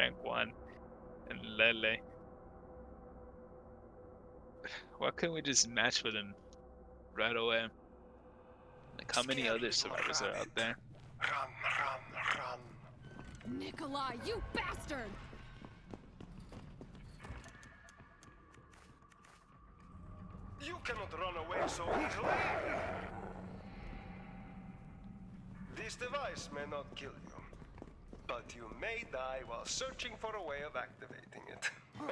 rank 1 and Lele. Why couldn't we just match with him right away? Like, how many other survivors are out there? Run. Nikolai, you bastard! You cannot run away so easily. This device may not kill you, but you may die while searching for a way of activating it.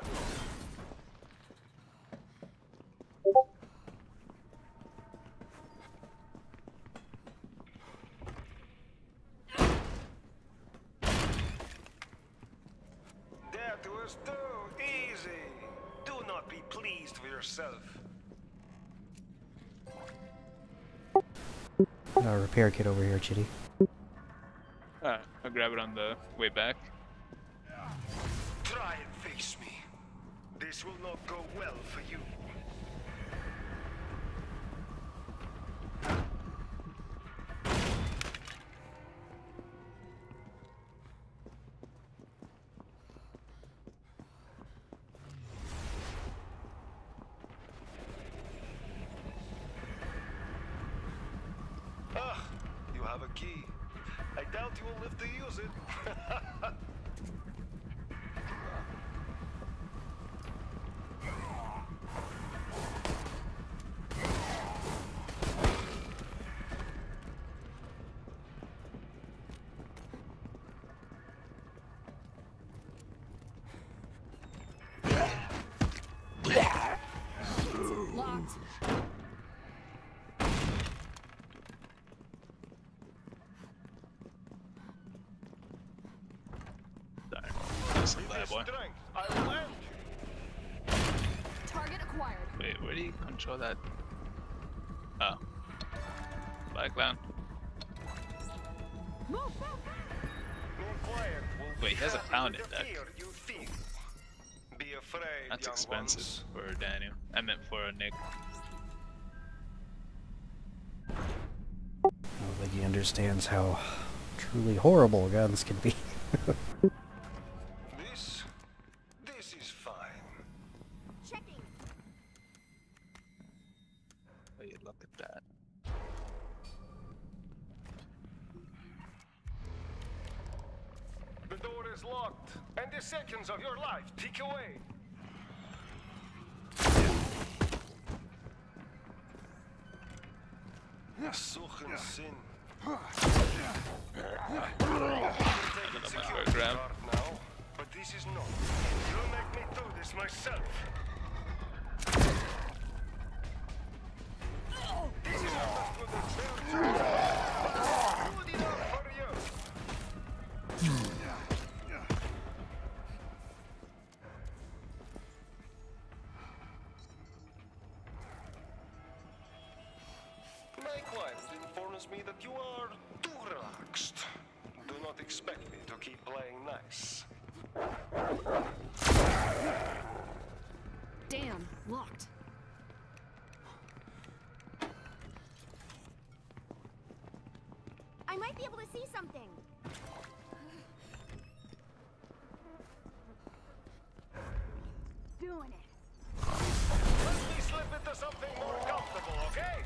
That was too easy. Do not be pleased with yourself. Repair kit over here, Chitty. I'll grab it on the way back. Try and face me. This will not go well for you. You have a key. I doubt you will live to use it. Locked. That's a bad boy. Strength, I will end. Target acquired. Wait, where do you control that? Oh. Black Clown. Move, move, Quiet will Wait, he has a happy pound with in the deck. fear you feel. Be afraid, That's young expensive ones. for Daniel. I meant for Nick. I don't think he understands how truly horrible guns can be. This is fine. checking. Wait, look at that. The door is locked, and the seconds of your life tick away. Suchen Sinn. Another grab. Now, but this is not. You'll make me do this myself. This is understood as fair trade. Good enough for you. My client informs me that you are too relaxed. Do not expect me to keep playing nice. Damn, locked. I might be able to see something. Doing it. Let me slip into something more comfortable, okay?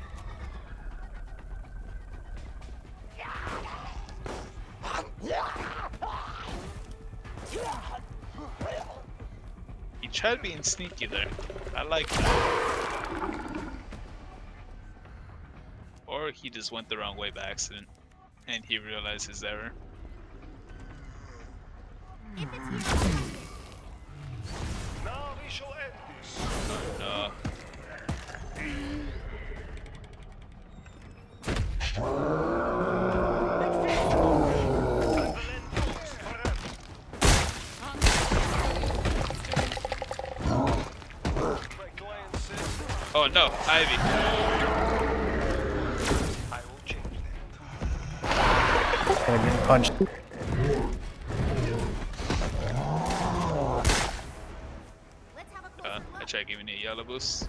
He tried being sneaky there. I like that. Or he just went the wrong way by accident and he realized his error. If it's here, Now we shall end this. No. My client says Oh no, Ivy. I will change that. And getting punched. let's have a closer I look. tried giving you a yellow boost.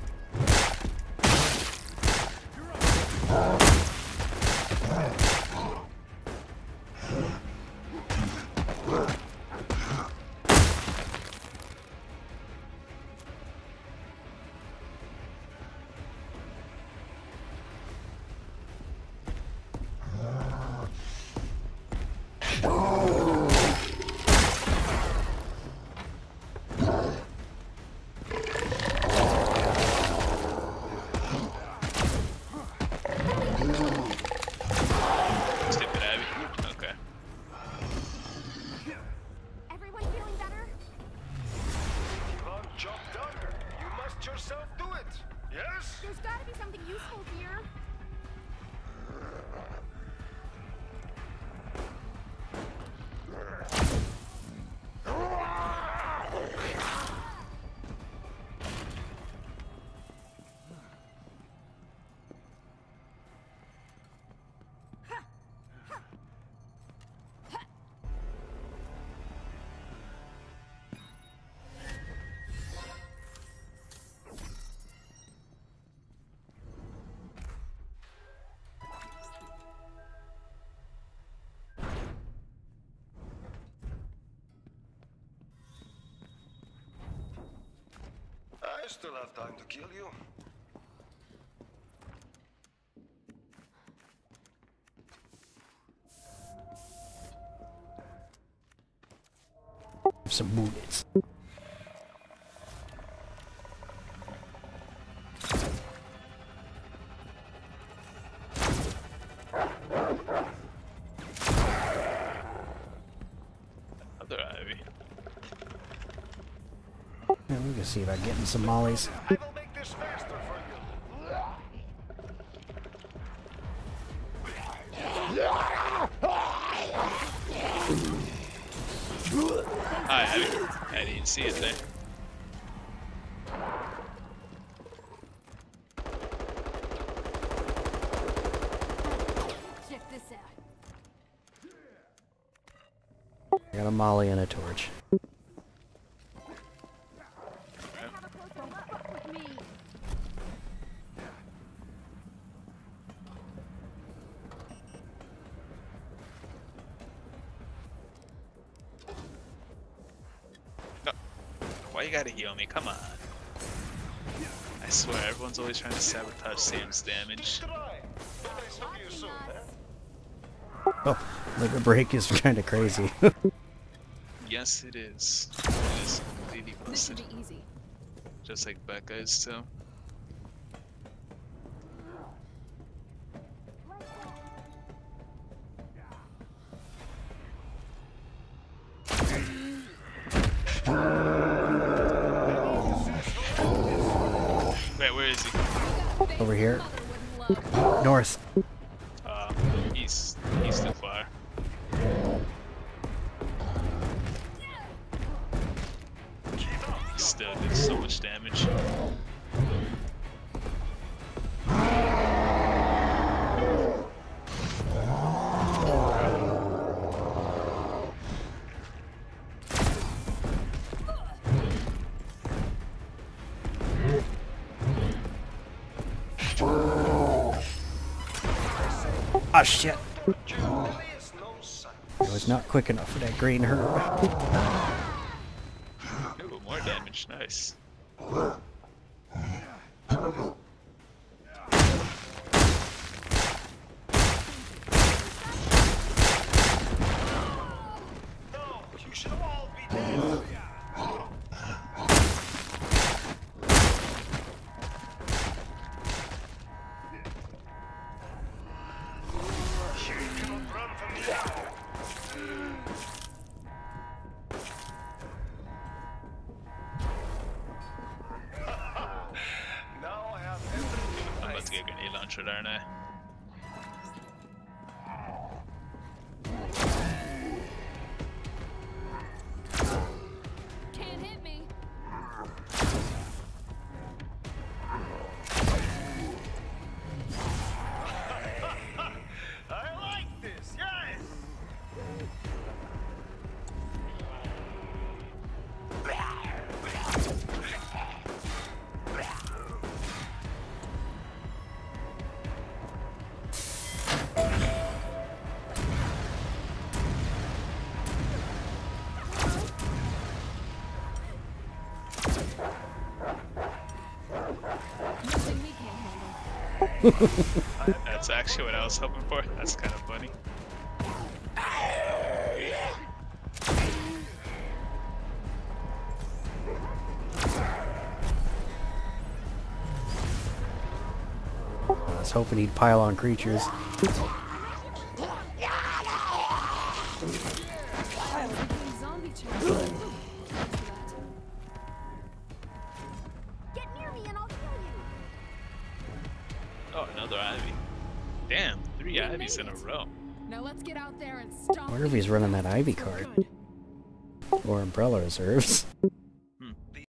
still have time to kill you. Some bullets. Another Ivy. Yeah, we can see about getting some mollies. I will make this faster for you. Hi, I didn't see it there. Check this out. I got a molly and a torch. Have a closer look with me. No. Why you gotta heal me? Come on. I swear, everyone's always trying to sabotage Sam's damage. Try. Nice of you soon, eh? Oh, limit break is kind of crazy. Yes, it is. It is completely This should busted. be easy. Just like Becca is too. Wait, where is he? Over here. Mother wouldn't look. North. He's too far. He still did so much damage. Oh shit! There is no sign. I was not quick enough for that green herb. Ooh, more damage. Nice. No, you should all be dead. You cannot run from me. Now I have everything. I'm about to get a grenade launcher, aren't I? Can't hit me. I like this, yes! Nothing we can't handle. That's actually what I was hoping for. That's kind of funny. I was hoping he'd pile on creatures. Zombie challenge. Get near me and I'll kill you. Oh, another Ivy. Damn, 3 Ivies in a row. Now let's get out there and stop. I wonder if he's running that Ivy card. Good. Or Umbrella Reserves.